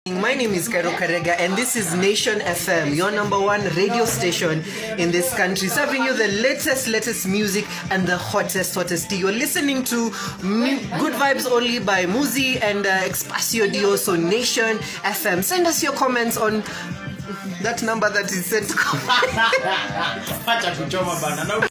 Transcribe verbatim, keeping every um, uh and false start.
My name is Kairo Karega and this is Nation F M, your number one radio station in this country, serving you the latest, latest music and the hottest, hottest tea. You're listening to M- Good Vibes Only by Muzi and uh, Espacio Dio, so Nation F M. Send us your comments on that number that is sent to comment.